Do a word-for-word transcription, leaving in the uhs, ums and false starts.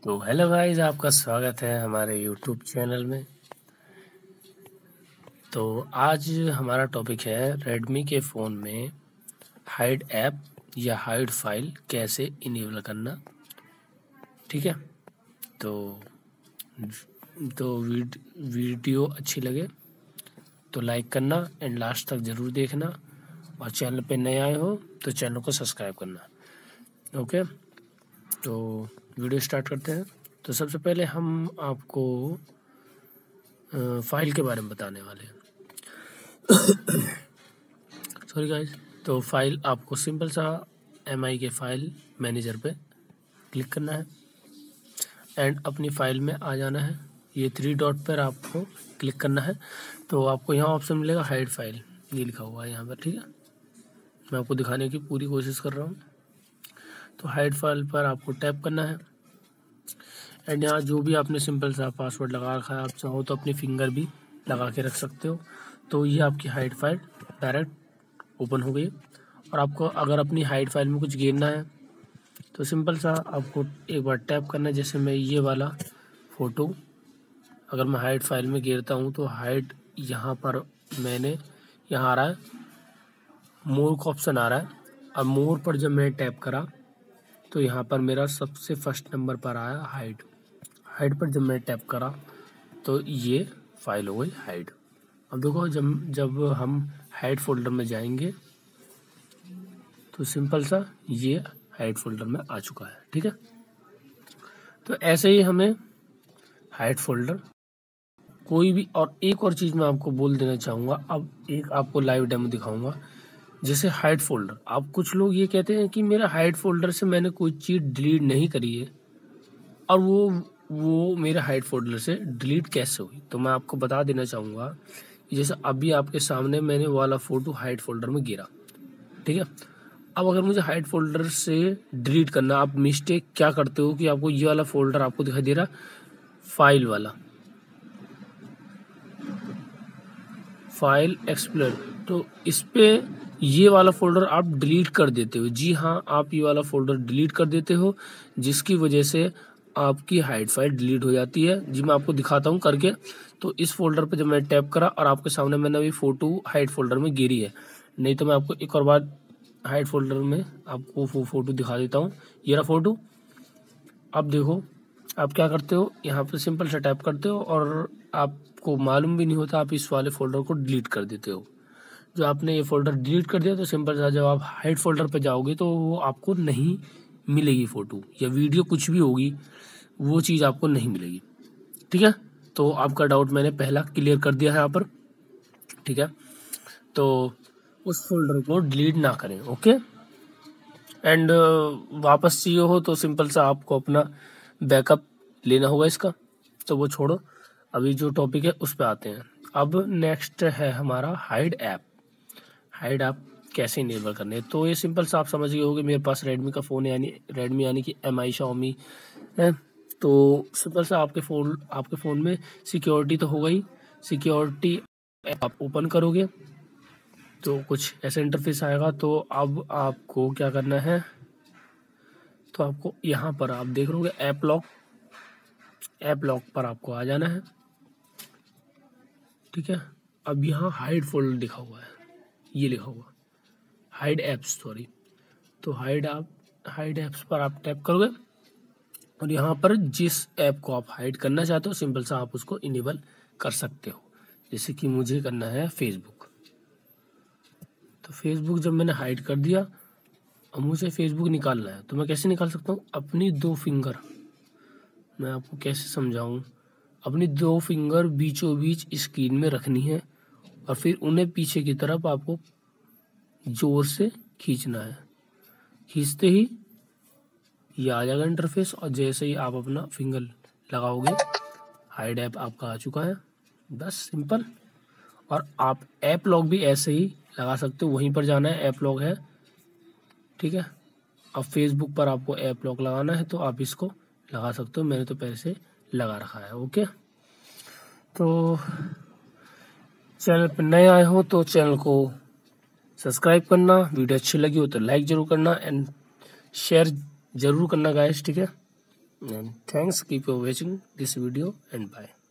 तो hello guys, आपका स्वागत है हमारे यूट्यूब चैनल में। तो आज हमारा टॉपिक है रेडमी के फ़ोन में हाइड ऐप या हाइड फाइल कैसे इनेबल करना। ठीक है, तो तो वीड, वीडियो अच्छी लगे तो लाइक करना एंड लास्ट तक ज़रूर देखना, और चैनल पे नए आए हो तो चैनल को सब्सक्राइब करना। ओके, तो वीडियो स्टार्ट करते हैं। तो सबसे पहले हम आपको फाइल के बारे में बताने वाले हैं। Sorry guys. तो फाइल आपको सिंपल सा एम आई के फाइल मैनेजर पे क्लिक करना है एंड अपनी फाइल में आ जाना है। ये थ्री डॉट पर आपको क्लिक करना है, तो आपको यहाँ ऑप्शन मिलेगा हाइड फाइल, ये लिखा हुआ है यहाँ पर। ठीक है, मैं आपको दिखाने की पूरी कोशिश कर रहा हूँ। तो हाइड फाइल पर आपको टैप करना है एंड यहाँ जो भी आपने सिंपल सा पासवर्ड लगा रखा है, आप चाहो तो अपनी फिंगर भी लगा के रख सकते हो। तो ये आपकी हाइड फाइल डायरेक्ट ओपन हो गई। और आपको अगर अपनी हाइड फाइल में कुछ गिरना है तो सिंपल सा आपको एक बार टैप करना है। जैसे मैं ये वाला फ़ोटो अगर मैं हाइड फाइल में गिरता हूँ तो हाइड यहाँ पर मैंने यहाँ आ रहा है, मोर का ऑप्शन आ रहा है। अब मोर पर जब मैं टैप करा तो यहाँ पर मेरा सबसे फर्स्ट नंबर पर आया हाइड। हाइड पर जब मैं टैप करा तो ये फाइल हो गई हाइड। अब देखो, जब जब हम हाइड फोल्डर में जाएंगे तो सिंपल सा ये हाइड फोल्डर में आ चुका है। ठीक है, तो ऐसे ही हमें हाइड फोल्डर कोई भी। और एक और चीज़ मैं आपको बोल देना चाहूँगा, अब एक आपको लाइव डेमो दिखाऊंगा। जैसे हाइड फोल्डर, आप कुछ लोग ये कहते हैं कि मेरा हाइड फोल्डर से मैंने कोई चीज़ डिलीट नहीं करी है और वो वो मेरे हाइड फोल्डर से डिलीट कैसे हुई। तो मैं आपको बता देना चाहूँगा कि जैसे अभी आपके सामने मैंने वाला फ़ोटो हाइड फोल्डर में गिरा। ठीक है, अब अगर मुझे हाइड फोल्डर से डिलीट करना, आप मिस्टेक क्या करते हो कि आपको ये वाला फोल्डर आपको दिखाई दे रहा, फाइल वाला, फाइल एक्सप्लोर, तो इस पे ये वाला फोल्डर आप डिलीट कर देते हो। जी हाँ, आप ये वाला फोल्डर डिलीट कर देते हो, जिसकी वजह से आपकी हाइड फाइल डिलीट हो जाती है। जी मैं आपको दिखाता हूँ करके। तो इस फोल्डर पे जब मैं टैप करा और आपके सामने मैंने अभी फ़ोटो हाइड फोल्डर में गिरी है, नहीं तो मैं आपको एक और बार हाइड फोल्डर में आपको वो फ़ोटो दिखा देता हूँ। ये रहा फ़ोटो। अब देखो, आप क्या करते हो, यहाँ पे सिंपल सा टैप करते हो और आपको मालूम भी नहीं होता, आप इस वाले फोल्डर को डिलीट कर देते हो। जो आपने ये फोल्डर डिलीट कर दिया तो सिंपल सा जब आप हाइड फोल्डर पे जाओगे तो वो आपको नहीं मिलेगी, फ़ोटो या वीडियो कुछ भी होगी वो चीज़ आपको नहीं मिलेगी। ठीक है, तो आपका डाउट मैंने पहला क्लियर कर दिया है यहाँ पर। ठीक है, तो उस फोल्डर को डिलीट ना करें। ओके, एंड वापस चाहिए हो तो सिंपल सा आपको अपना बैकअप लेना होगा इसका, तो वो छोड़ो, अभी जो टॉपिक है उस पर आते हैं। अब नेक्स्ट है हमारा हाइड ऐप। हाइड ऐप कैसे इनेबल करने, तो ये सिंपल सा आप समझ गए होंगे। मेरे पास रेडमी का फ़ोन है, यानी रेडमी यानी कि एम आई शाओमी है। तो सिंपल सा आपके फ़ोन आपके फ़ोन में सिक्योरिटी तो होगा ही। सिक्योरिटी ऐप आप ओपन करोगे तो कुछ ऐसा इंटरफेस आएगा। तो अब आपको क्या करना है, तो आपको यहाँ पर आप देख रहोगे ऐप लॉक, ऐप लॉक पर आपको आ जाना है। ठीक है, अब यहाँ हाइड फोल्डर लिखा हुआ है, ये लिखा हुआ हाइड ऐप्स, सॉरी। तो हाइड आप हाइड ऐप्स पर आप टैप करोगे और यहाँ पर जिस ऐप को आप हाइड करना चाहते हो सिंपल सा आप उसको इनेबल कर सकते हो। जैसे कि मुझे करना है फेसबुक, तो फेसबुक जब मैंने हाइड कर दिया, अब मुझे फेसबुक निकालना है। तो मैं कैसे निकाल सकता हूँ, अपनी दो फिंगर, मैं आपको कैसे समझाऊँ, अपनी दो फिंगर बीचों बीच स्क्रीन में रखनी है और फिर उन्हें पीछे की तरफ आपको जोर से खींचना है। खींचते ही ये आ जाएगा इंटरफेस, और जैसे ही आप अपना फिंगर लगाओगे हाइड ऐप आपका आ चुका है। बस सिंपल। और आप ऐप लॉक भी ऐसे ही लगा सकते हो, वहीं पर जाना है, ऐप लॉक है। ठीक है, अब फेसबुक पर आपको ऐप लॉक लगाना है तो आप इसको लगा सकते हो, मैंने तो पहले से लगा रखा है। ओके, तो चैनल पर नए आए हो तो चैनल को सब्सक्राइब करना, वीडियो अच्छी लगी हो तो लाइक ज़रूर करना एंड शेयर ज़रूर करना गाइस। ठीक है, And thanks, keep on watching this video and bye.